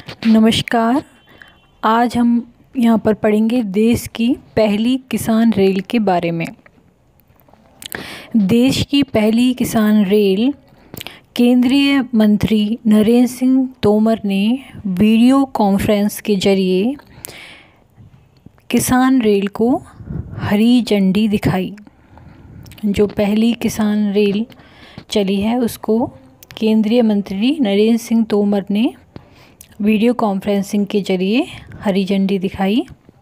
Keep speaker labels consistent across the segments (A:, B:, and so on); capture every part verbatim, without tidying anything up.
A: नमस्कार। आज हम यहाँ पर पढ़ेंगे देश की पहली किसान रेल के बारे में। देश की पहली किसान रेल केंद्रीय मंत्री नरेंद्र सिंह तोमर ने वीडियो कॉन्फ्रेंस के जरिए किसान रेल को हरी झंडी दिखाई। जो पहली किसान रेल चली है उसको केंद्रीय मंत्री नरेंद्र सिंह तोमर ने वीडियो कॉन्फ्रेंसिंग के जरिए हरी झंडी दिखाई।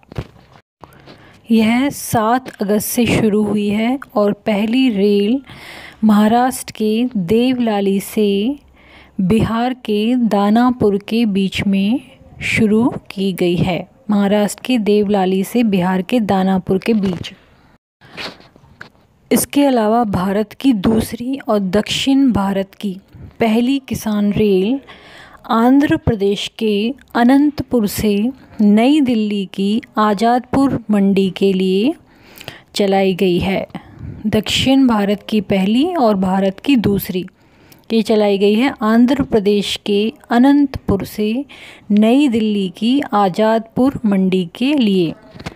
A: यह सात अगस्त से शुरू हुई है और पहली रेल महाराष्ट्र के देवलाली से बिहार के दानापुर के बीच में शुरू की गई है। महाराष्ट्र के देवलाली से बिहार के दानापुर के बीच। इसके अलावा भारत की दूसरी और दक्षिण भारत की पहली किसान रेल आंध्र प्रदेश के अनंतपुर से नई दिल्ली की आज़ादपुर मंडी के लिए चलाई गई है। दक्षिण भारत की पहली और भारत की दूसरी ये चलाई गई है आंध्र प्रदेश के अनंतपुर से नई दिल्ली की आज़ादपुर मंडी के लिए।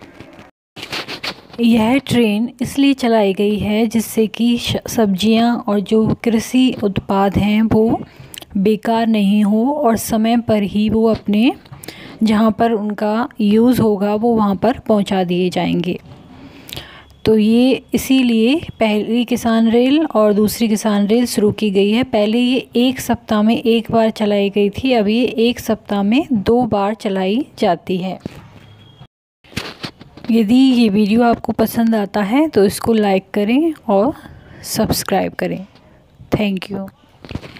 A: यह ट्रेन इसलिए चलाई गई है जिससे कि सब्जियां और जो कृषि उत्पाद हैं वो बेकार नहीं हो और समय पर ही वो अपने जहाँ पर उनका यूज़ होगा वो वहाँ पर पहुँचा दिए जाएंगे। तो ये इसीलिए पहली किसान रेल और दूसरी किसान रेल शुरू की गई है। पहले ये एक सप्ताह में एक बार चलाई गई थी, अब ये एक सप्ताह में दो बार चलाई जाती है। यदि ये वीडियो आपको पसंद आता है तो इसको लाइक करें और सब्सक्राइब करें। Thank you.